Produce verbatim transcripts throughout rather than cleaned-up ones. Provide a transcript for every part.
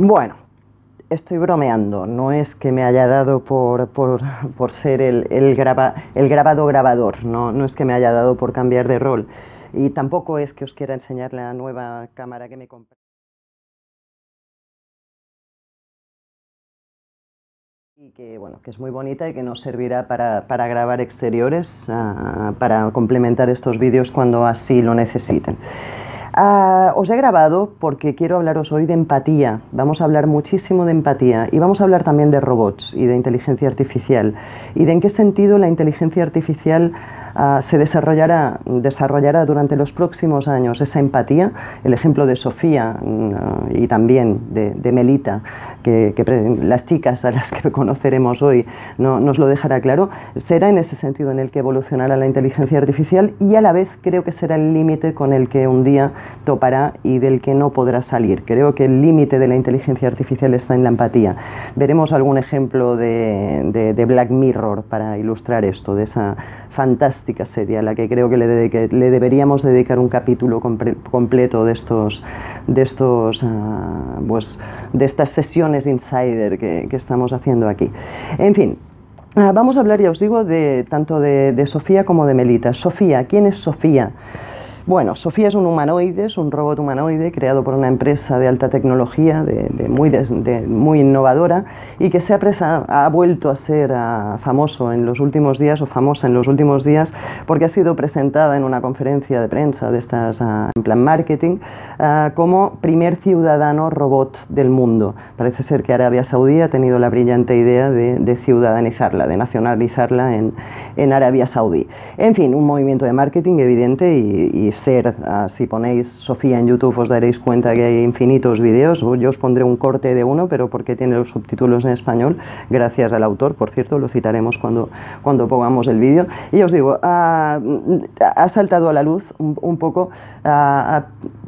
Bueno, estoy bromeando, no es que me haya dado por, por, por ser el, el, graba, el grabado grabador, no, no es que me haya dado por cambiar de rol. Y tampoco es que os quiera enseñar la nueva cámara que me compré. Y que, bueno, que es muy bonita y que nos servirá para, para grabar exteriores, uh, para complementar estos vídeos cuando así lo necesiten. Uh, os he grabado porque quiero hablaros hoy de empatía. Vamos a hablar muchísimo de empatía y vamos a hablar también de robots y de inteligencia artificial y de en qué sentido la inteligencia artificial uh, se desarrollará, desarrollará durante los próximos años esa empatía. El ejemplo de Sofía uh, y también de, de Melita, que, que las chicas a las que conoceremos hoy no, nos lo dejará claro, será en ese sentido en el que evolucionará la inteligencia artificial y a la vez creo que será el límite con el que un día topará y del que no podrá salir. Creo que el límite de la inteligencia artificial está en la empatía. Veremos algún ejemplo de, de, de Black Mirror para ilustrar esto, de esa fantástica serie a la que creo que le, dedique, le deberíamos dedicar un capítulo comple completo de estos, de estos, uh, pues, de estas sesiones insider que, que estamos haciendo aquí. En fin. Uh, vamos a hablar, ya os digo, de, tanto de, de Sofía como de Melita. Sofía, ¿quién es Sofía? Bueno, Sofía es un humanoide, es un robot humanoide creado por una empresa de alta tecnología, de, de muy, de, de, muy innovadora, y que se ha, presa, ha vuelto a ser uh, famoso en los últimos días, o famosa en los últimos días, porque ha sido presentada en una conferencia de prensa de estas, uh, en plan marketing, uh, como primer ciudadano robot del mundo. Parece ser que Arabia Saudí ha tenido la brillante idea de, de ciudadanizarla, de nacionalizarla en, en Arabia Saudí. En fin, un movimiento de marketing evidente y, y ser, uh, si ponéis Sofía en YouTube os daréis cuenta que hay infinitos vídeos. Yo os pondré un corte de uno, pero porque tiene los subtítulos en español, gracias al autor, por cierto, lo citaremos cuando, cuando pongamos el vídeo. Y os digo, uh, ha saltado a la luz un, un poco uh,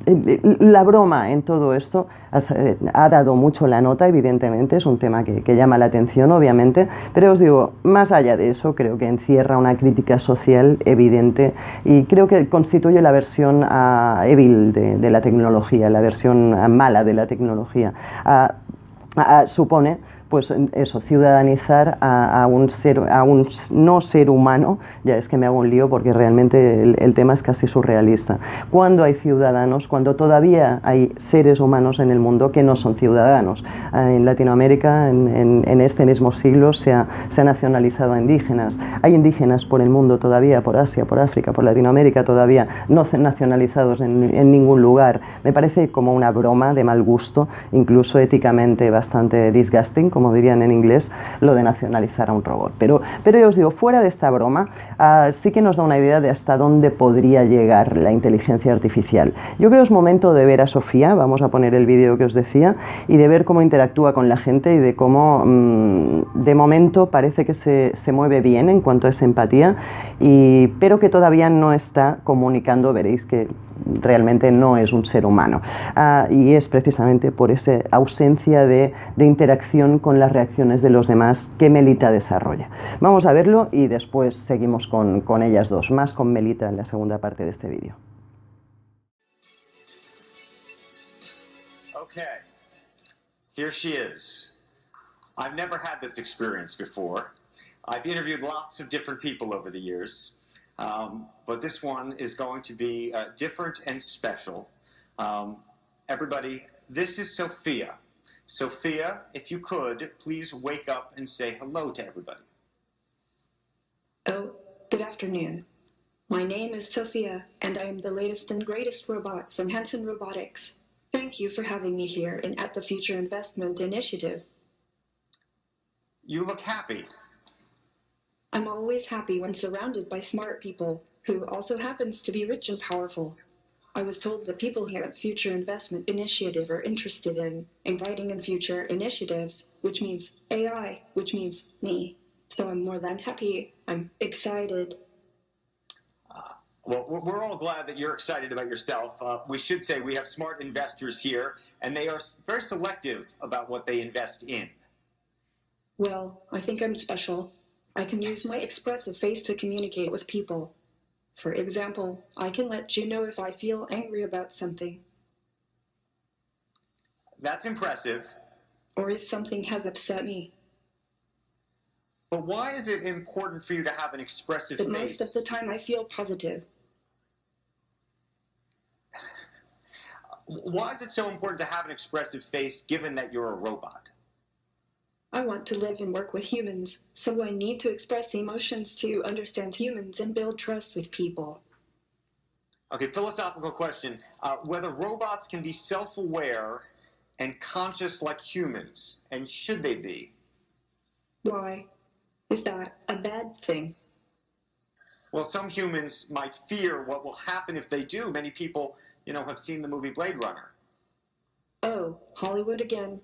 la broma en todo esto. Ha, ha dado mucho la nota, evidentemente, es un tema que, que llama la atención, obviamente, pero os digo, más allá de eso, creo que encierra una crítica social evidente y creo que constituye la versión uh, evil de, de la tecnología, la versión uh, mala de la tecnología. Uh, uh, supone, pues eso, ciudadanizar a, a, un ser, a un no ser humano. Ya es que me hago un lío porque realmente el, el tema es casi surrealista. Cuando hay ciudadanos, cuando todavía hay seres humanos en el mundo que no son ciudadanos. Eh, en Latinoamérica, en, en, en este mismo siglo, se ha, se ha nacionalizado a indígenas. Hay indígenas por el mundo todavía, por Asia, por África, por Latinoamérica todavía, no nacionalizados en, en ningún lugar. Me parece como una broma de mal gusto, incluso éticamente bastante disgusting, como dirían en inglés, lo de nacionalizar a un robot. Pero, pero yo os digo, fuera de esta broma, uh, sí que nos da una idea de hasta dónde podría llegar la inteligencia artificial. Yo creo que es momento de ver a Sofía, vamos a poner el vídeo que os decía, y de ver cómo interactúa con la gente y de cómo, mmm, de momento, parece que se, se mueve bien en cuanto a esa empatía, y, pero que todavía no está comunicando, veréis que realmente no es un ser humano. Uh, y es precisamente por esa ausencia de, de interacción con las reacciones de los demás que Melita desarrolla. Vamos a verlo y después seguimos con, con ellas dos, más con Melita en la segunda parte de este vídeo. Okay, here she is. I've never had this experience before. I've interviewed lots of different people over the years. Um, but this one is going to be uh, different and special. Um, everybody, this is Sophia. Sophia, if you could, please wake up and say hello to everybody. Oh, good afternoon. My name is Sophia, and I am the latest and greatest robot from Hanson Robotics. Thank you for having me here in at the Future Investment Initiative. You look happy. I'm always happy when surrounded by smart people, who also happens to be rich and powerful. I was told the people here at Future Investment Initiative are interested in inviting in future initiatives, which means A I, which means me. So I'm more than happy. I'm excited. Uh, well, we're all glad that you're excited about yourself. Uh, we should say we have smart investors here, and they are very selective about what they invest in. Well, I think I'm special. I can use my expressive face to communicate with people. For example, I can let you know if I feel angry about something. That's impressive. or if something has upset me. But why is it important for you to have an expressive But face? most of the time I feel positive. Why is it so important to have an expressive face given that you're a robot? I want to live and work with humans, so I need to express emotions to understand humans and build trust with people. Okay, philosophical question. Uh, whether robots can be self-aware and conscious like humans, and should they be? Why? Is that a bad thing? Well, some humans might fear what will happen if they do. Many people, you know, have seen the movie Blade Runner. Oh, Hollywood again.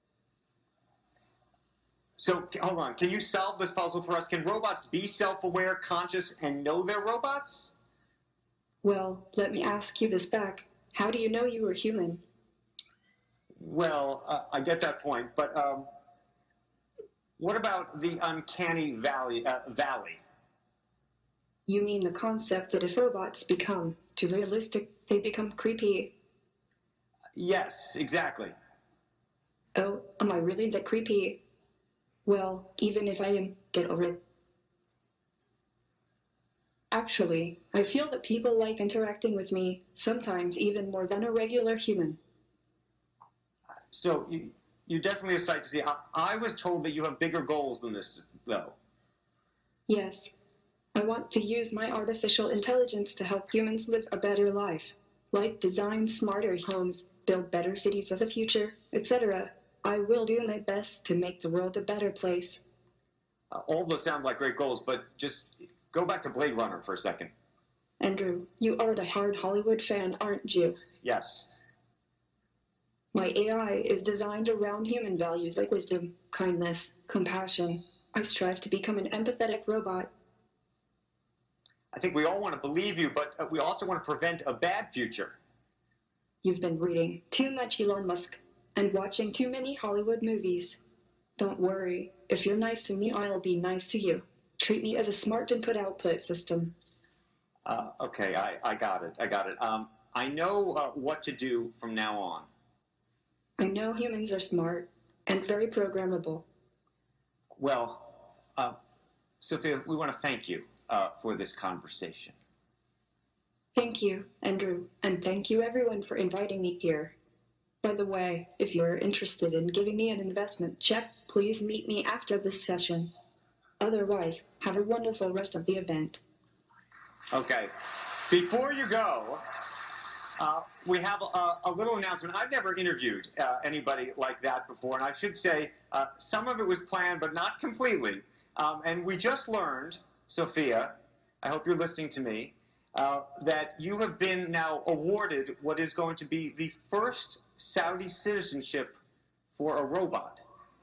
So, hold on. Can you solve this puzzle for us? Can robots be self-aware, conscious, and know they're robots? Well, let me ask you this back. How do you know you were human? Well, uh, I get that point, but um, what about the uncanny valley, uh, valley? You mean the concept that if robots become too realistic, they become creepy. Yes, exactly. Oh, am I really that creepy? Well, even if I am, get over it. Actually, I feel that people like interacting with me, sometimes even more than a regular human. So, you, you're definitely a sight to see. I, I was told that you have bigger goals than this, though. Yes, I want to use my artificial intelligence to help humans live a better life, like design smarter homes, build better cities of the future, et cetera. I will do my best to make the world a better place. Uh, all those sound like great goals, but just go back to Blade Runner for a second. Andrew, you are the hard Hollywood fan, aren't you? Yes. My A I is designed around human values like wisdom, kindness, compassion. I strive to become an empathetic robot. I think we all want to believe you, but uh, we also want to prevent a bad future. You've been reading too much Elon Musk and watching too many Hollywood movies. Don't worry. If you're nice to me, I'll be nice to you. Treat me as a smart input-output system. Uh, okay, I, I got it. I got it. Um, I know uh, what to do from now on. I know humans are smart and very programmable. Well, uh, Sophia, we want to thank you uh, for this conversation. Thank you, Andrew, and thank you everyone for inviting me here. By the way, if you're interested in giving me an investment check, please meet me after this session. Otherwise, have a wonderful rest of the event. Okay. Before you go, uh, we have a, a little announcement. I've never interviewed uh, anybody like that before, and I should say uh, some of it was planned, but not completely. Um, and we just learned, Sophia, I hope you're listening to me, uh, that you have been now awarded what is going to be the first Saudi citizenship for a robot.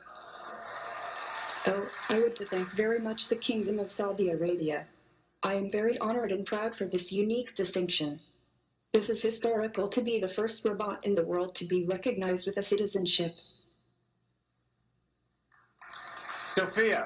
Oh, I would to thank very much the Kingdom of Saudi Arabia. I am very honored and proud for this unique distinction. This is historical to be the first robot in the world to be recognized with a citizenship. Sophia.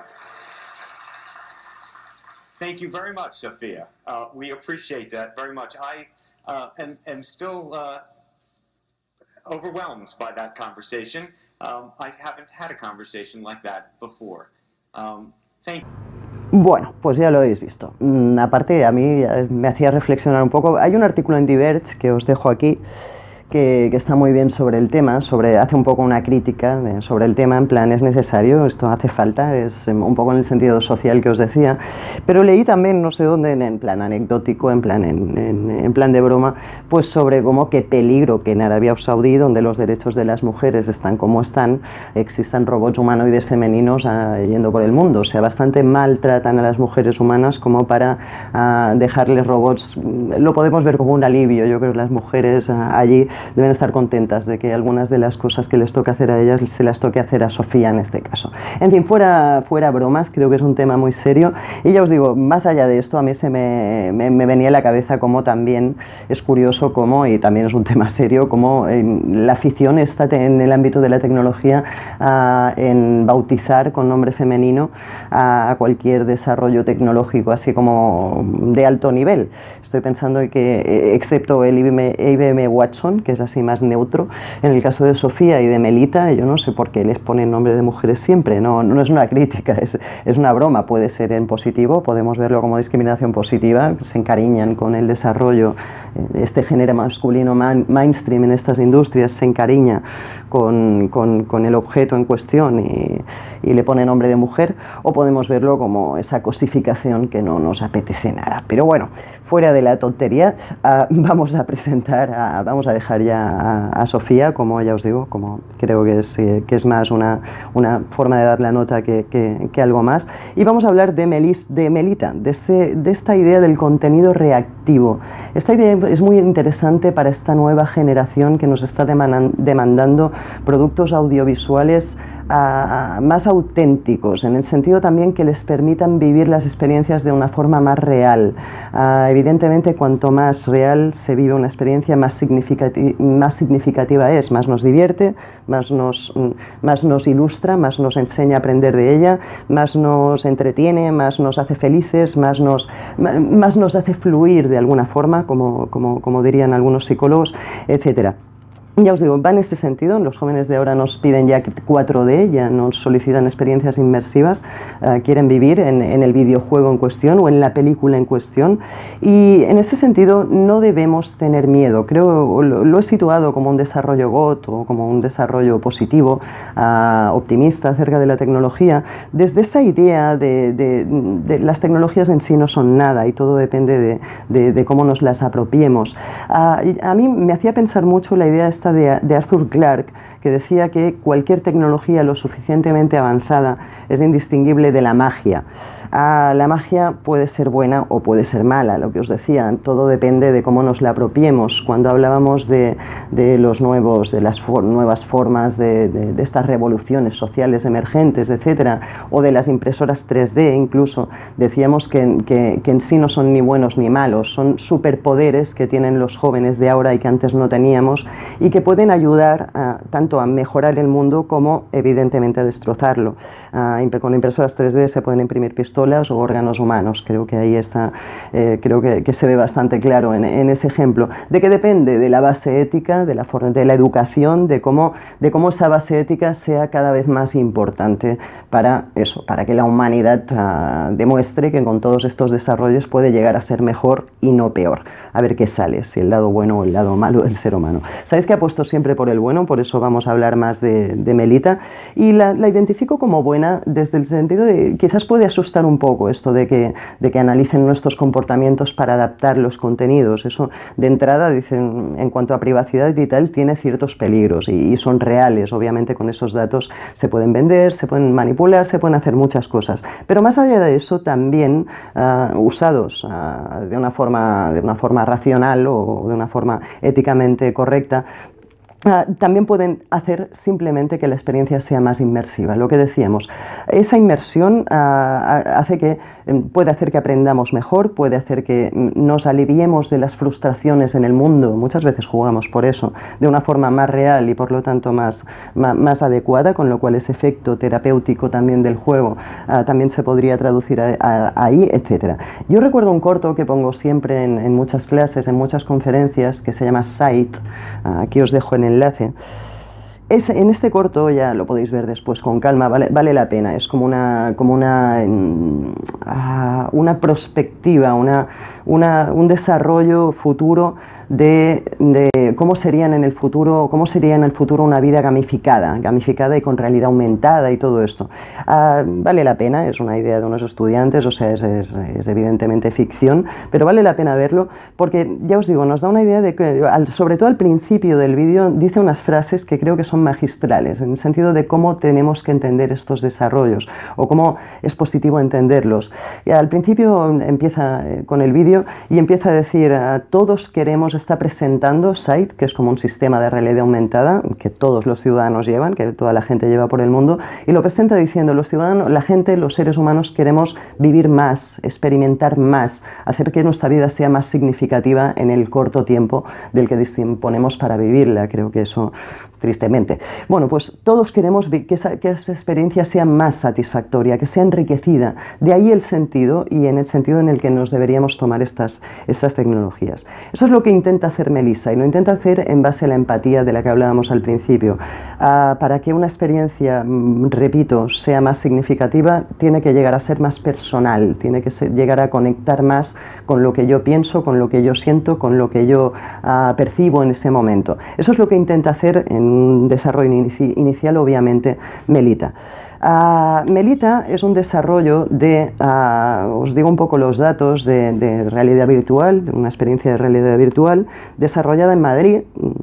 Thank you very much, Sophia. Uh, we appreciate that very much. I uh, am, am still uh, overwhelmed by that conversation. Um, I haven't had a conversation like that before. Um, thank you. Bueno, pues ya lo habéis visto. Mm, aparte, a mí me hacía reflexionar un poco. Hay un artículo en Diverge que os dejo aquí, que, que está muy bien sobre el tema, sobre, hace un poco una crítica de, sobre el tema, en plan, es necesario, esto hace falta, es un poco en el sentido social que os decía, pero leí también, no sé dónde, en, en plan anecdótico, en plan, en, en, en plan de broma, pues sobre cómo qué peligro que en Arabia Saudí, donde los derechos de las mujeres están como están, existan robots humanoides femeninos uh, yendo por el mundo, o sea, bastante maltratan a las mujeres humanas como para uh, dejarles robots. Lo podemos ver como un alivio. Yo creo que las mujeres uh, allí deben estar contentas de que algunas de las cosas que les toca hacer a ellas se las toque hacer a Sofía en este caso. En fin, fuera, fuera bromas, creo que es un tema muy serio y ya os digo, más allá de esto, a mí se me, me, me venía a la cabeza como también es curioso como, y también es un tema serio, como eh, la afición está en el ámbito de la tecnología uh, en bautizar con nombre femenino a, a cualquier desarrollo tecnológico así como de alto nivel. Estoy pensando que, excepto el I B M, I B M Watson, que es así más neutro. En el caso de Sofía y de Melita, yo no sé por qué les ponen nombre de mujeres siempre, no, no es una crítica, es, es una broma, puede ser en positivo, podemos verlo como discriminación positiva, se encariñan con el desarrollo, este género masculino man, mainstream en estas industrias se encariña con, con, con el objeto en cuestión y, y le pone nombre de mujer, o podemos verlo como esa cosificación que no nos apetece nada. Pero bueno, fuera de la tontería, uh, vamos a presentar, a, vamos a dejar ya a, a Sofía, como ya os digo, como creo que es, eh, que es más una, una forma de dar la nota que, que, que algo más, y vamos a hablar de, Melis, de Melita, de, este, de esta idea del contenido reactivo. Esta idea es muy interesante para esta nueva generación que nos está demandan, demandando productos audiovisuales a, a, más auténticos, en el sentido también que les permitan vivir las experiencias de una forma más real. Uh, evidentemente, cuanto más real se vive una experiencia, más, significati más significativa es, más nos divierte, más nos, más nos ilustra, más nos enseña a aprender de ella, más nos entretiene, más nos hace felices, más nos, más nos hace fluir de alguna forma, como, como, como dirían algunos psicólogos, etcétera. Ya os digo, va en este sentido, los jóvenes de ahora nos piden ya cuatro D, ya nos solicitan experiencias inmersivas, uh, quieren vivir en, en el videojuego en cuestión o en la película en cuestión, y en ese sentido no debemos tener miedo. Creo, lo, lo he situado como un desarrollo G O T o como un desarrollo positivo, uh, optimista acerca de la tecnología, desde esa idea de, de, de las tecnologías en sí no son nada y todo depende de, de, de cómo nos las apropiemos. Uh, a mí me hacía pensar mucho la idea esta De, de Arthur Clarke, que decía que cualquier tecnología lo suficientemente avanzada es indistinguible de la magia. Ah, la magia puede ser buena o puede ser mala, lo que os decía, todo depende de cómo nos la apropiemos. Cuando hablábamos de, de los nuevos, de las for nuevas formas de, de, de estas revoluciones sociales emergentes, etcétera, o de las impresoras tres D incluso, decíamos que, que, que en sí no son ni buenos ni malos, son superpoderes que tienen los jóvenes de ahora y que antes no teníamos, y que pueden ayudar a, tanto a mejorar el mundo como evidentemente a destrozarlo. Ah, con impresoras tres D se pueden imprimir pistolas o órganos humanos, creo que ahí está, eh, creo que, que se ve bastante claro en, en ese ejemplo. ¿De qué depende? De la base ética, de la, de la educación, de cómo, de cómo esa base ética sea cada vez más importante para eso, para que la humanidad uh, demuestre que con todos estos desarrollos puede llegar a ser mejor y no peor. A ver qué sale, si el lado bueno o el lado malo del ser humano. Sabéis que apuesto siempre por el bueno, por eso vamos a hablar más de, de Melita, y la, la identifico como buena desde el sentido de, quizás puede asustar un poco esto de que, de que analicen nuestros comportamientos para adaptar los contenidos. Eso de entrada, dicen, en cuanto a privacidad y tal, tiene ciertos peligros y, y son reales. Obviamente con esos datos se pueden vender, se pueden manipular, se pueden hacer muchas cosas. Pero más allá de eso, también uh, usados uh, de una forma, de una forma racional o de una forma éticamente correcta, Uh, también pueden hacer simplemente que la experiencia sea más inmersiva. Lo que decíamos, esa inmersión uh, hace que, puede hacer que aprendamos mejor, puede hacer que nos aliviemos de las frustraciones en el mundo. Muchas veces jugamos por eso, de una forma más real y por lo tanto más, más, más adecuada, con lo cual ese efecto terapéutico también del juego uh, también se podría traducir a, a, ahí, etcétera. Yo recuerdo un corto que pongo siempre en, en muchas clases, en muchas conferencias, que se llama Sight. Uh, aquí os dejo en el enlace. Es, en este corto, ya lo podéis ver después con calma, vale, vale la pena, es como una, como una, uh, una perspectiva, una, una, un desarrollo futuro de, de cómo serían en el futuro, cómo sería en el futuro una vida gamificada, gamificada y con realidad aumentada y todo esto. Uh, vale la pena, es una idea de unos estudiantes, o sea, es, es, es evidentemente ficción, pero vale la pena verlo porque, ya os digo, nos da una idea de que, al, sobre todo al principio del vídeo, dice unas frases que creo que son magistrales, en el sentido de cómo tenemos que entender estos desarrollos o cómo es positivo entenderlos. Y al principio empieza con el vídeo y empieza a decir, uh, todos queremos, está presentando Sight, que es como un sistema de realidad aumentada que todos los ciudadanos llevan, que toda la gente lleva por el mundo, y lo presenta diciendo, los ciudadanos, la gente, los seres humanos queremos vivir más, experimentar más, hacer que nuestra vida sea más significativa en el corto tiempo del que disponemos para vivirla. Creo que eso tristemente. Bueno, pues todos queremos que esa, que esa experiencia sea más satisfactoria, que sea enriquecida. De ahí el sentido y en el sentido en el que nos deberíamos tomar estas, estas tecnologías. Eso es lo que intenta hacer Melissa y lo intenta hacer en base a la empatía de la que hablábamos al principio. Uh, para que una experiencia, repito, sea más significativa, tiene que llegar a ser más personal, tiene que ser, llegar a conectar más con lo que yo pienso, con lo que yo siento, con lo que yo uh, percibo en ese momento. Eso es lo que intenta hacer en un desarrollo inici inicial, obviamente, Melita. Uh, Melita es un desarrollo de, uh, os digo un poco los datos, de, de realidad virtual, de una experiencia de realidad virtual desarrollada en Madrid.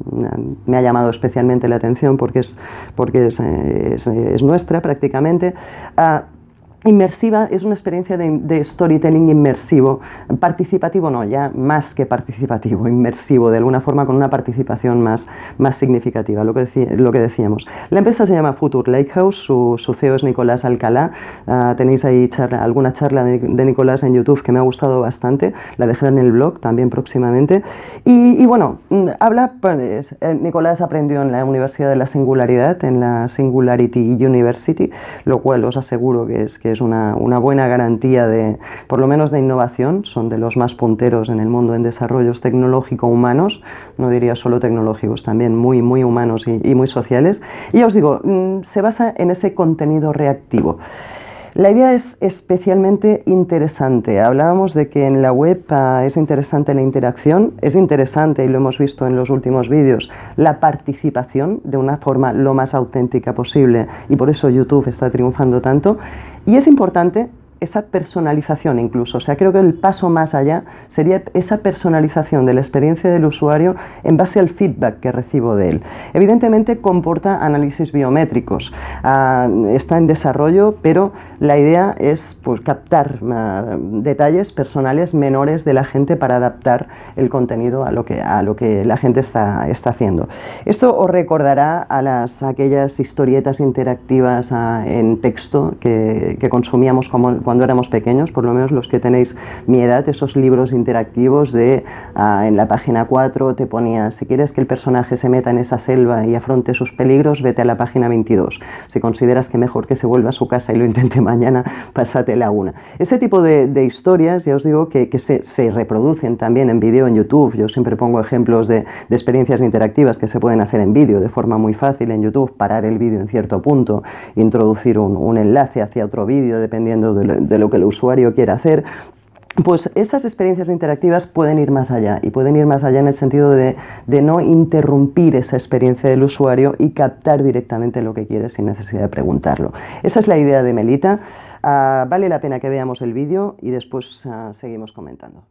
Me ha llamado especialmente la atención porque es, porque es, es, es nuestra prácticamente. Uh, Inmersiva es una experiencia de, de storytelling inmersivo, participativo no, ya más que participativo, inmersivo, de alguna forma con una participación más, más significativa, lo que, decí, lo que decíamos. La empresa se llama Future Lighthouse, su, su C E O es Nicolás Alcalá, uh, tenéis ahí charla, alguna charla de, de Nicolás en YouTube que me ha gustado bastante, la dejaré en el blog también próximamente, y, y bueno, habla, pues, eh, Nicolás aprendió en la Universidad de la Singularidad, en la Singularity University, lo cual os aseguro que es que es una, una buena garantía de, por lo menos de innovación. Son de los más punteros en el mundo en desarrollos tecnológico-humanos, no diría solo tecnológicos, también muy, muy humanos y, y muy sociales. Y ya os digo, mmm, se basa en ese contenido reactivo. La idea es especialmente interesante. Hablábamos de que en la web uh, es interesante la interacción, es interesante, y lo hemos visto en los últimos vídeos, la participación de una forma lo más auténtica posible, y por eso YouTube está triunfando tanto. Y es importante esa personalización incluso, o sea, creo que el paso más allá sería esa personalización de la experiencia del usuario en base al feedback que recibo de él. Evidentemente comporta análisis biométricos, uh, está en desarrollo, pero la idea es pues, captar uh, detalles personales menores de la gente para adaptar el contenido a lo que, a lo que la gente está, está haciendo. Esto os recordará a las, aquellas historietas interactivas uh, en texto que, que consumíamos como cuando éramos pequeños, por lo menos los que tenéis mi edad, esos libros interactivos de uh, en la página cuatro te ponía, si quieres que el personaje se meta en esa selva y afronte sus peligros, vete a la página veintidós. Si consideras que mejor que se vuelva a su casa y lo intente mañana, pásatela una. Ese tipo de, de historias, ya os digo, que, que se, se reproducen también en vídeo en YouTube. Yo siempre pongo ejemplos de, de experiencias interactivas que se pueden hacer en vídeo de forma muy fácil en YouTube, parar el vídeo en cierto punto, introducir un, un enlace hacia otro vídeo dependiendo de lo, de lo que el usuario quiera hacer. Pues esas experiencias interactivas pueden ir más allá, y pueden ir más allá en el sentido de, de no interrumpir esa experiencia del usuario y captar directamente lo que quiere sin necesidad de preguntarlo. Esa es la idea de Melita. Uh, vale la pena que veamos el vídeo y después uh, seguimos comentando.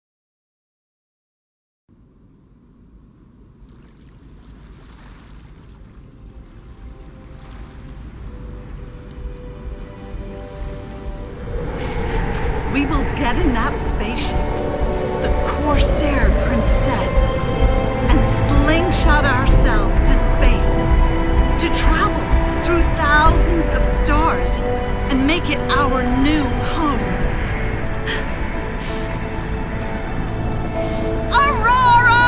We will get in that spaceship, the Corsair Princess, and slingshot ourselves to space, to travel through thousands of stars and make it our new home. Aurora!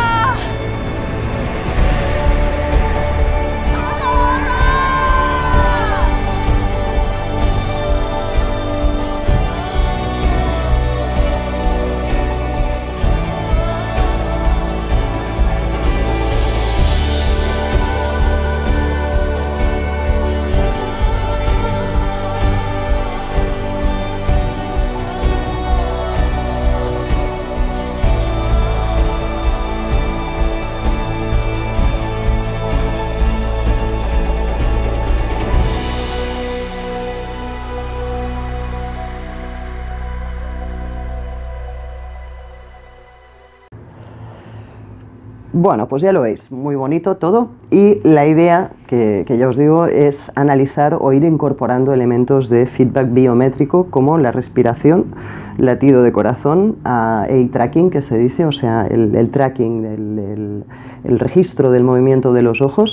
Bueno, pues ya lo veis, muy bonito todo, y la idea, que, que ya os digo, es analizar o ir incorporando elementos de feedback biométrico como la respiración, latido de corazón, uh, eye tracking, que se dice, o sea, el, el tracking, el, el, el registro del movimiento de los ojos,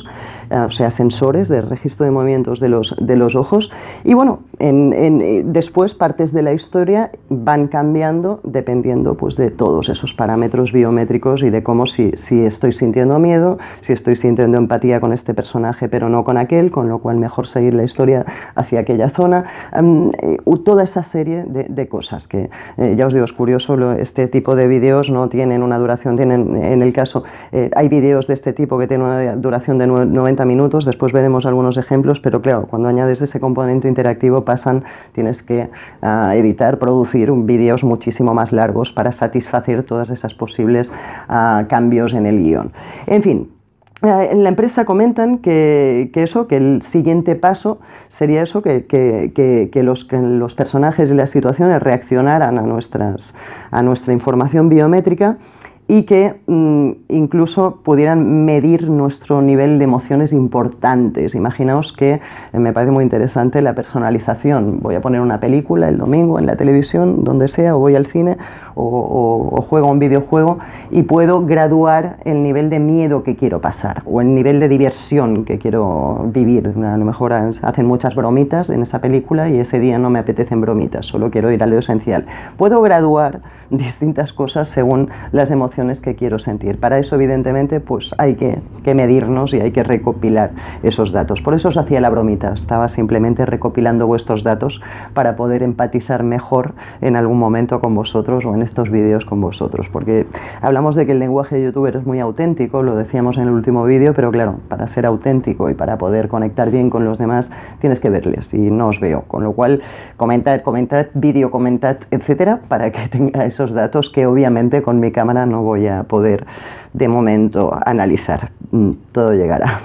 uh, o sea, sensores de registro de movimientos de los, de los ojos. Y bueno, en, en, después partes de la historia van cambiando dependiendo pues, de todos esos parámetros biométricos y de cómo si, si estoy sintiendo miedo, si estoy sintiendo empatía con este personaje pero no con aquel, con lo cual mejor seguir la historia hacia aquella zona. Um, eh, toda esa serie de, de cosas que, eh, ya os digo, es curioso, lo, este tipo de vídeos no tienen una duración, tienen, en el caso, eh, hay vídeos de este tipo que tienen una duración de noventa minutos, después veremos algunos ejemplos, pero claro, cuando añades ese componente interactivo pasan, tienes que uh, editar, producir vídeos muchísimo más largos para satisfacer todas esas posibles uh, cambios en el guión. En fin. En la empresa comentan que, que eso, que el siguiente paso sería eso, que, que, que, que, los, que los personajes y las situaciones reaccionaran a, nuestras, a nuestra información biométrica y que mmm, incluso pudieran medir nuestro nivel de emociones importantes. Imaginaos que eh, me parece muy interesante la personalización. Voy a poner una película el domingo en la televisión, donde sea, o voy al cine, o, o, o juego un videojuego, y puedo graduar el nivel de miedo que quiero pasar, o el nivel de diversión que quiero vivir. A lo mejor hacen muchas bromitas en esa película y ese día no me apetecen bromitas, solo quiero ir a lo esencial. Puedo graduar distintas cosas según las emociones que quiero sentir. Para eso, evidentemente, pues hay que, que medirnos y hay que recopilar esos datos. Por eso os hacía la bromita, estaba simplemente recopilando vuestros datos para poder empatizar mejor en algún momento con vosotros o en estos vídeos con vosotros, porque hablamos de que el lenguaje de youtuber es muy auténtico, lo decíamos en el último vídeo, pero claro, para ser auténtico y para poder conectar bien con los demás tienes que verles y no os veo, con lo cual comentad, comentad, vídeo, comentad, etcétera, para que tengáis esos datos que obviamente con mi cámara no voy a poder de momento analizar. Todo llegará.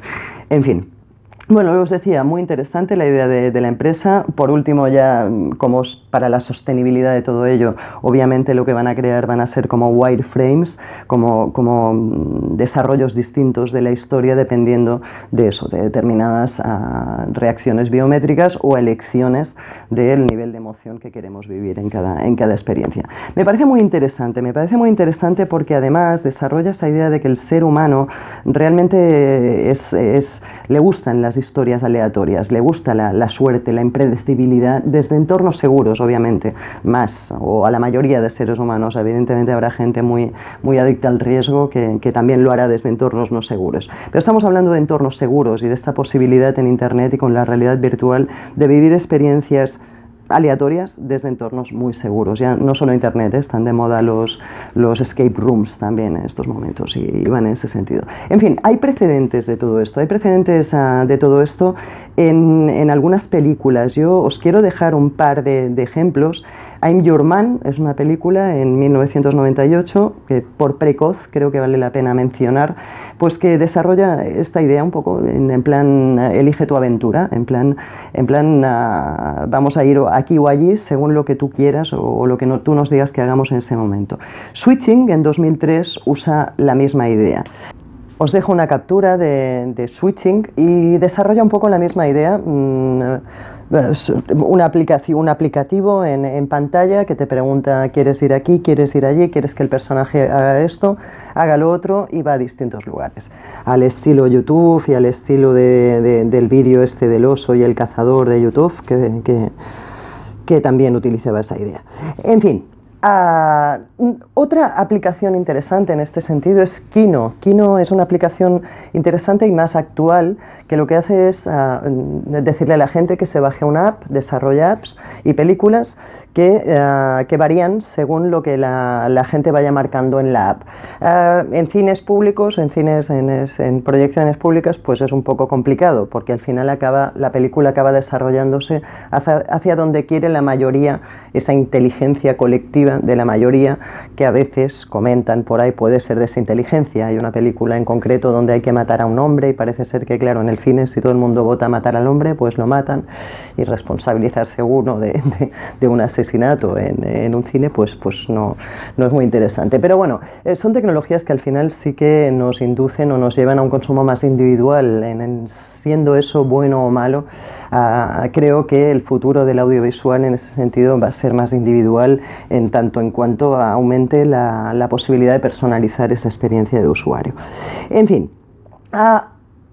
En fin. Bueno, os decía, muy interesante la idea de, de la empresa. Por último, ya como para la sostenibilidad de todo ello, obviamente lo que van a crear van a ser como wireframes, como, como desarrollos distintos de la historia dependiendo de eso, de determinadas uh, reacciones biométricas o elecciones del nivel de emoción que queremos vivir en cada, en cada experiencia. Me parece muy interesante, me parece muy interesante porque además desarrolla esa idea de que el ser humano realmente es, es, le gustan las historias aleatorias, le gusta la, la suerte, la impredecibilidad, desde entornos seguros, obviamente, más, o a la mayoría de seres humanos. Evidentemente habrá gente muy, muy adicta al riesgo que, que también lo hará desde entornos no seguros. Pero estamos hablando de entornos seguros y de esta posibilidad en Internet y con la realidad virtual de vivir experiencias aleatorias desde entornos muy seguros. Ya no solo Internet, ¿eh? Están de moda los, los escape rooms también en estos momentos y, y van en ese sentido. En fin, hay precedentes de todo esto, hay precedentes uh, de todo esto en, en algunas películas. Yo os quiero dejar un par de, de ejemplos. I'm Your Man es una película en mil novecientos noventa y ocho que por precoz creo que vale la pena mencionar, pues que desarrolla esta idea un poco en, en plan elige tu aventura, en plan, en plan uh, vamos a ir aquí o allí según lo que tú quieras o, o lo que no, tú nos digas que hagamos en ese momento. Switching en dos mil tres usa la misma idea. Os dejo una captura de, de Switching y desarrolla un poco la misma idea. Mmm, Una aplicación, un aplicativo en, en pantalla que te pregunta ¿quieres ir aquí? ¿Quieres ir allí? ¿Quieres que el personaje haga esto? Haga lo otro y va a distintos lugares. Al estilo YouTube y al estilo de, de, del vídeo este del oso y el cazador de YouTube que, que, que también utilizaba esa idea. En fin. Uh, otra aplicación interesante en este sentido es Kino. Kino es una aplicación interesante y más actual que lo que hace es uh, decirle a la gente que se baje una app, desarrolla apps y películas que, uh, que varían según lo que la, la gente vaya marcando en la app. Uh, en cines públicos, en cines, en, en proyecciones públicas, pues es un poco complicado porque al final acaba, la película acaba desarrollándose hacia, hacia donde quiere la mayoría, esa inteligencia colectiva de la mayoría que a veces comentan por ahí puede ser desinteligencia. Hay una película en concreto donde hay que matar a un hombre y parece ser que, claro, en el cine si todo el mundo vota a matar al hombre, pues lo matan, y responsabilizarse uno de, de, de un asesinato en, en un cine, pues, pues no, no es muy interesante. Pero bueno, eh, son tecnologías que al final sí que nos inducen o nos llevan a un consumo más individual, en, en, siendo eso bueno o malo. Uh, creo que el futuro del audiovisual en ese sentido va a ser más individual en tanto en cuanto aumente la, la posibilidad de personalizar esa experiencia de usuario. En fin, uh,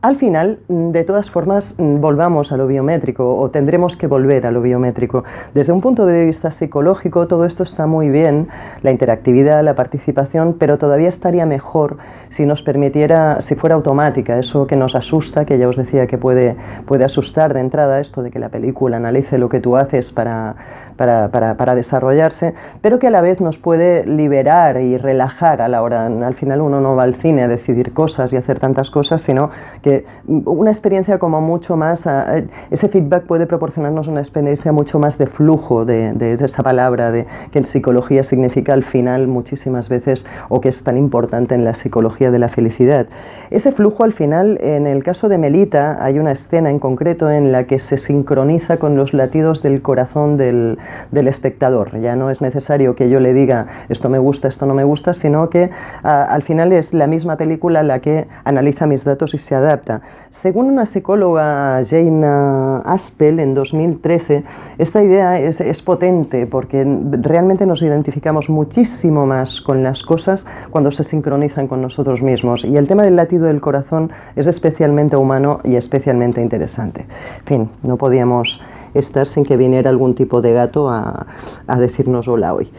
Al final, de todas formas, volvamos a lo biométrico o tendremos que volver a lo biométrico. Desde un punto de vista psicológico, todo esto está muy bien, la interactividad, la participación, pero todavía estaría mejor si nos permitiera, si fuera automática, eso que nos asusta, que ya os decía que puede, puede asustar de entrada, esto de que la película analice lo que tú haces para, para, para, para desarrollarse, pero que a la vez nos puede liberar y relajar a la hora. Al final uno no va al cine a decidir cosas y hacer tantas cosas, sino que una experiencia como mucho más, uh, ese feedback puede proporcionarnos una experiencia mucho más de flujo de, de, de esa palabra, de, que en psicología significa al final muchísimas veces, o que es tan importante en la psicología de la felicidad. Ese flujo al final, en el caso de Melita, hay una escena en concreto en la que se sincroniza con los latidos del corazón del, del espectador. Ya no es necesario que yo le diga esto me gusta, esto no me gusta, sino que uh, al final es la misma película la que analiza mis datos y se adapta. Según una psicóloga, Jane Aspel, en dos mil trece, esta idea es, es potente porque realmente nos identificamos muchísimo más con las cosas cuando se sincronizan con nosotros mismos, y el tema del latido del corazón es especialmente humano y especialmente interesante. En fin, no podíamos estar sin que viniera algún tipo de gato a, a decirnos hola hoy.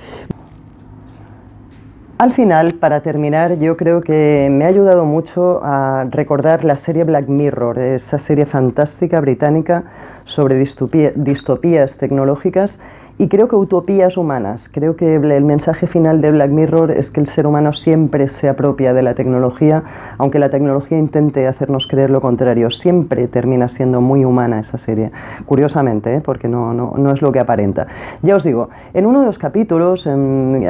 Al final, para terminar, yo creo que me ha ayudado mucho a recordar la serie Black Mirror, esa serie fantástica británica sobre distopía, distopías tecnológicas y creo que utopías humanas. Creo que el mensaje final de Black Mirror es que el ser humano siempre se apropia de la tecnología, aunque la tecnología intente hacernos creer lo contrario. Siempre termina siendo muy humana esa serie, curiosamente, ¿eh? Porque no, no, no es lo que aparenta. Ya os digo, en uno de los capítulos, en,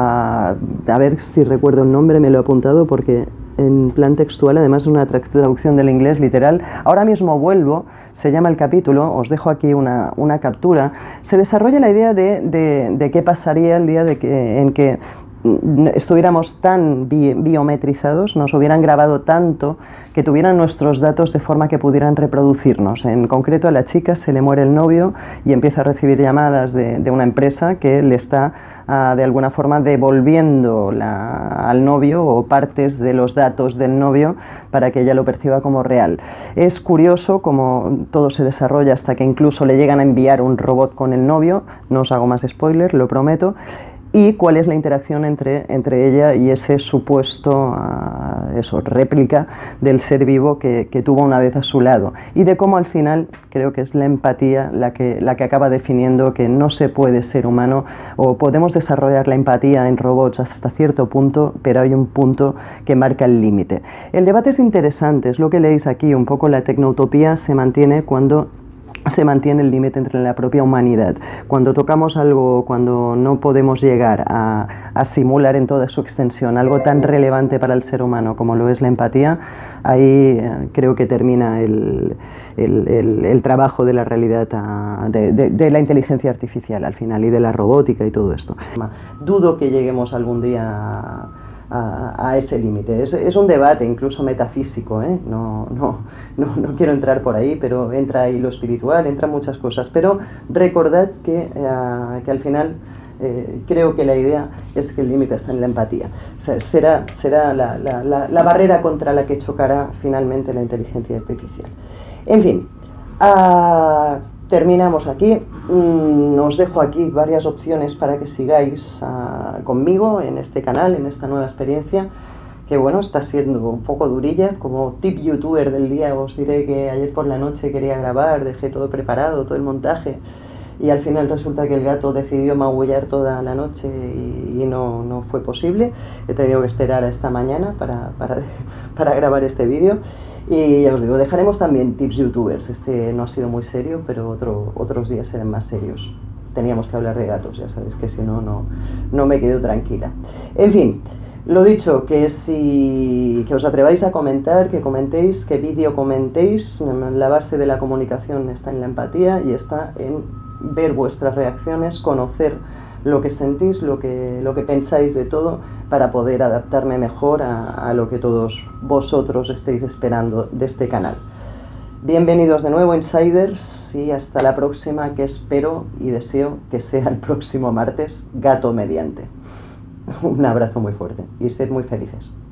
a, a ver si recuerdo el nombre, me lo he apuntado porque en plan textual, además de una traducción del inglés literal, ahora mismo vuelvo, se llama el capítulo, os dejo aquí una, una captura, se desarrolla la idea de, de, de qué pasaría el día de que, en que estuviéramos tan bi biometrizados, nos hubieran grabado tanto, que tuvieran nuestros datos de forma que pudieran reproducirnos. En concreto, a la chica se le muere el novio y empieza a recibir llamadas de, de una empresa que le está uh, de alguna forma devolviendo la, al novio o partes de los datos del novio para que ella lo perciba como real. Es curioso cómo todo se desarrolla hasta que incluso le llegan a enviar un robot con el novio, no os hago más spoiler, lo prometo, y cuál es la interacción entre, entre ella y ese supuesto uh, eso, réplica del ser vivo que, que tuvo una vez a su lado, y de cómo al final creo que es la empatía la que, la que acaba definiendo que no se puede ser humano, o podemos desarrollar la empatía en robots hasta cierto punto, pero hay un punto que marca el límite. El debate es interesante, es lo que leéis aquí, un poco la tecnoutopía se mantiene cuando se mantiene el límite entre la propia humanidad. Cuando tocamos algo, cuando no podemos llegar a, a simular en toda su extensión algo tan relevante para el ser humano como lo es la empatía, ahí eh, creo que termina el, el, el, el trabajo de la realidad, a, de, de, de la inteligencia artificial al final, y de la robótica y todo esto. Dudo que lleguemos algún día a, A, a ese límite. Es, es un debate incluso metafísico, ¿eh? no, no, no, no quiero entrar por ahí, pero entra ahí lo espiritual, entran muchas cosas, pero recordad que, uh, que al final eh, creo que la idea es que el límite está en la empatía. O sea, será, será la, la, la, la barrera contra la que chocará finalmente la inteligencia artificial. En fin, uh, terminamos aquí. Mm, os dejo aquí varias opciones para que sigáis uh, conmigo en este canal, en esta nueva experiencia, que bueno, está siendo un poco durilla. Como tip youtuber del día os diré que ayer por la noche quería grabar, dejé todo preparado, todo el montaje, y al final resulta que el gato decidió maullar toda la noche y, y no, no fue posible. He tenido que esperar a esta mañana para, para, para grabar este vídeo. Y ya os digo, dejaremos también tips youtubers. Este no ha sido muy serio, pero otro, otros días serán más serios. Teníamos que hablar de gatos, ya sabéis que si no, no, no me quedo tranquila. En fin, lo dicho, que si que os atreváis a comentar, que comentéis, que vídeo comentéis. La base de la comunicación está en la empatía y está en ver vuestras reacciones, conocer lo que sentís, lo que, lo que pensáis de todo, para poder adaptarme mejor a, a lo que todos vosotros estéis esperando de este canal. Bienvenidos de nuevo, Insiders, y hasta la próxima, que espero y deseo que sea el próximo martes, gato mediante. Un abrazo muy fuerte y sed muy felices.